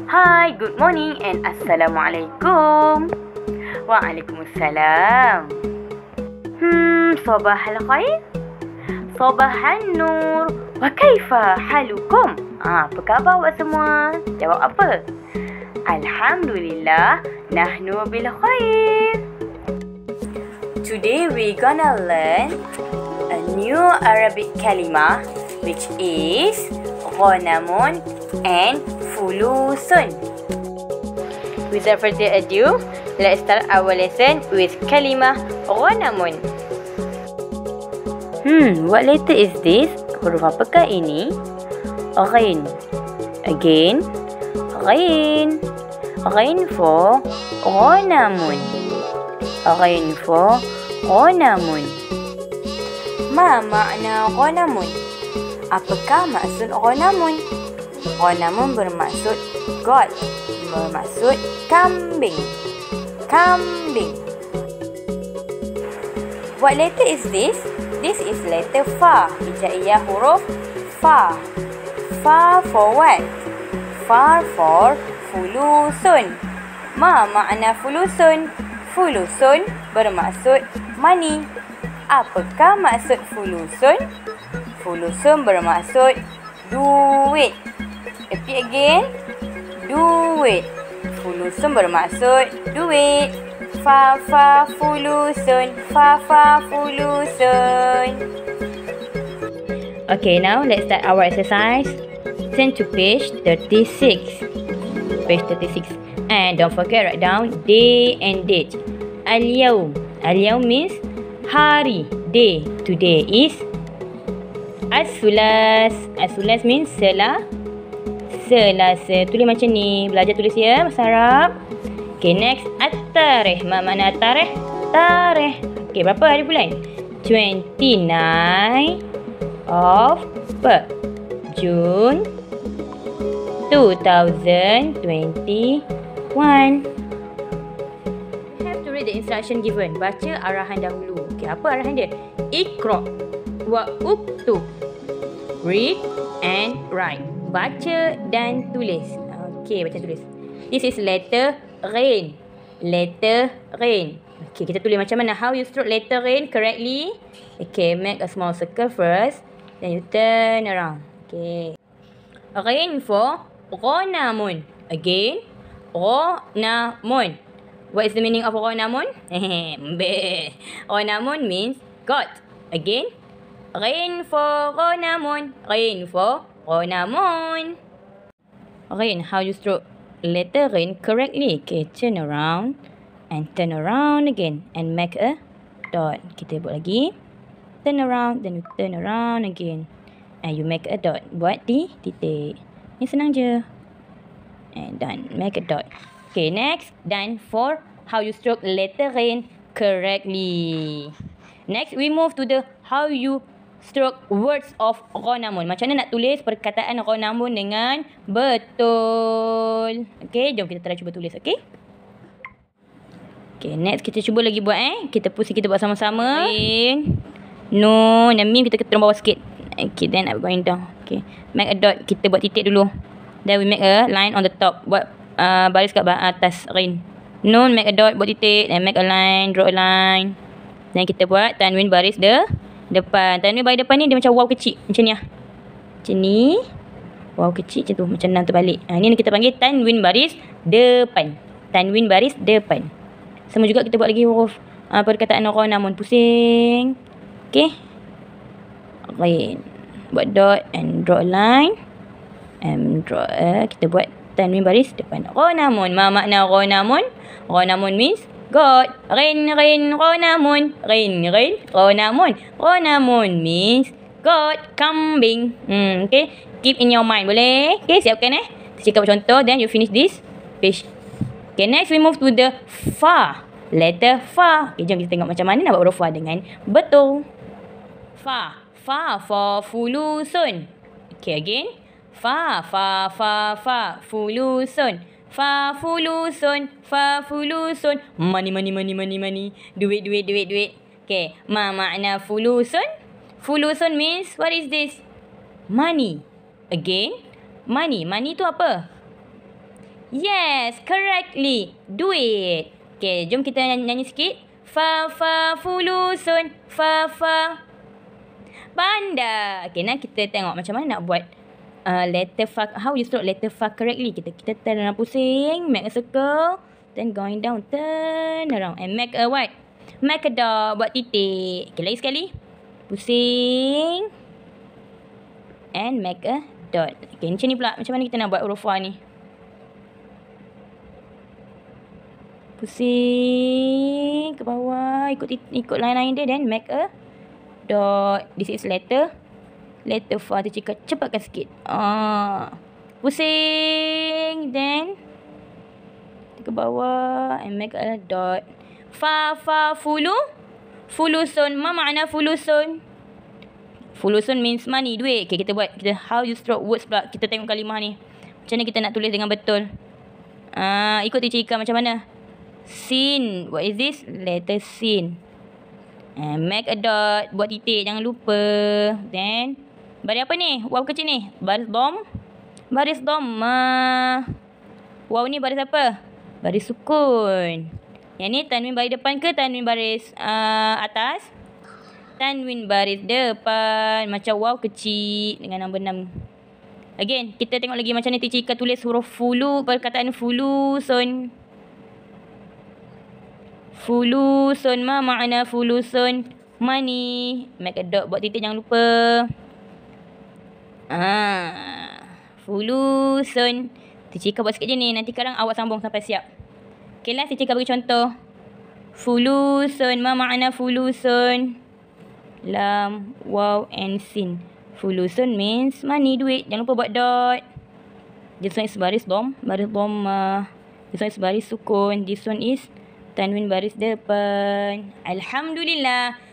Hi, good morning and Assalamualaikum. Waalaikumsalam. صباح الخير. صباح النور. وكيف حالكم? Apa khabar awak semua? Jawab apa? Alhamdulillah, nahnu bil khair. Today we gonna learn a new Arabic kalimah which is ghanamun and fulusun. Without further ado, let's start our lesson with kalimah ghanamun. What letter is this? Huruf apakah ini? Ghain. Again. Ghain. Ghain for ghanamun. Ghain for ghanamun. Ma makna ghanamun? Apakah maksud ghanamun? Ghanamun bermaksud goat, bermaksud kambing. Kambing. What letter is this? This is letter fa. Hijaiyah huruf fa. Fa for what? Fa for fulusun. Ma makna fulusun? Fulusun bermaksud money. Apakah maksud fulusun? Fulusun bermaksud duit. Repeat again. Duit. Fulusun bermaksud duit. Fa fulusun. Fa fulusun. Okay, now let's start our exercise. Turn to page 36. Page 36. And don't forget, write down day and date. Al-yawm. Al-yawm means hari, day. Today is as-sulas. As-sulas means Selasa. Tulis macam ni. Belajar tulis ya, bahasa Arab. Okay, next. At-tarikh. Apa makna tarikh? Tarikh. Okay, berapa hari bulan? 29 of June 2021. Have to read the instruction given. Baca arahan dahulu. Okay, apa arahan dia? Iqra wa uktub. Read and write. Baca dan tulis. Okay, baca tulis. This is letter Ghain. Letter Ghain. Okay, kita tulis macam mana? How you stroke letter Ghain correctly? Okay, make a small circle first. Then you turn around. Okay. Ghain for ghanamun. Again, ghanamun. What is the meaning of ghanamun? Ghanamun means goat. Again, ghain for ghanamun. Ghain for ghanamun. Ghain, how you stroke letter Ghain correctly? Okay, turn around and turn around again and make a dot. Kita buat lagi. Turn around, then you turn around again and you make a dot. Buat di titik. Ni senang je. And done. Make a dot. Okay, next. Done for how you stroke letter Ghain correctly. Next, we move to the how you stroke words of ghanamun. Macam mana nak tulis perkataan ghanamun dengan betul. Okay, jom kita try cuba tulis. Okay. Okay, next kita cuba lagi buat Kita pusing, kita buat sama-sama. Nun dan mim kita turun bawah sikit. Okay, then I'm going down. Okay, make a dot. Kita buat titik dulu. Then we make a line on the top. Buat baris kat atas Ghain. Nun, make a dot, buat titik. Then make a line, draw a line. Then kita buat tanwin baris depan. Tanwin baris depan ni dia macam waw kecil. Macam ni lah. Macam ni. Waw kecil macam tu. Macam enam terbalik. Ni kita panggil tanwin baris depan. Tanwin baris depan. Semua juga kita buat lagi huruf perkataan ghanamun. Pusing. Okay. Ghain. Buat dot and draw a line. And draw kita buat tanwin baris depan. Ghanamun. Ma makna ghanamun? Ghanamun means goat. Ghain ghanamun. Ghain ghanamun. Ghanamun means goat, kambing. Okay. Keep in your mind. Boleh? Okay, siapkan Kita cakap contoh. Then you finish this page. Okay, next we move to the fa. Letter fa. Okay, jom kita tengok macam mana nak buat huruf fa dengan betul. Fa. Fa for fulusun. Okay, again. Fa. Fulusun. Fa fulusun. Money. Duit. Okay. Ma makna fulusun? Fulusun means, what is this? Money. Again. Money. Money tu apa? Yes, correctly. Do it. Okay, jom kita nyanyi sikit. Fa, fa, fulusun. Fa, fa. Panda. Okay, now kita tengok macam mana nak buat letter fa. How you spell letter fa correctly. Kita turn around pusing. Make a circle. Then going down. Turn around. And make a what? Make a dot. Buat titik. Okay, lagi sekali. Pusing. And make a dot. Okay, macam ni pula. Macam mana kita nak buat huruf fa ni? Pusing ke bawah, ikut line-line dia, then make a dot. This is letter fa. Cepatkan sikit. Pusing, then ke bawah and make a dot. Fa, fa, fulusun. Ma makna fulusun? Fulusun means money, duit. Okay, kita buat. How you stroke words pula. Kita tengok kalimah ni. Macam mana kita nak tulis dengan betul. Ikut teacher Ika macam mana? Sin. What is this? Letter sin. And make a dot. Buat titik. Jangan lupa. Then, baris apa ni? Waw kecil ni. Baris dom. Baris dom. Waw ni baris apa? Baris sukun. Yang ni tanwin baris depan ke tanwin baris atas? Tanwin baris depan. Macam waw kecil dengan nombor 6. Again, kita tengok lagi macam ni teacher Ika tulis huruf fulu. Perkataan fulusun. Fulusun. Ma makna fulusun? Money. Make a dot. Buat titik jangan lupa. Fulusun. Teacher Ika buat sikit je ni. Nanti sekarang awak sambung sampai siap. Okay lah, teacher Ika bagi contoh. Fulusun. Ma makna fulusun? Lam, waw and sin. Fulusun means money, duit. Jangan lupa buat dot. This one is baris dom. Baris dom. This one is baris sukun. This one is tanwin baris depan. Alhamdulillah.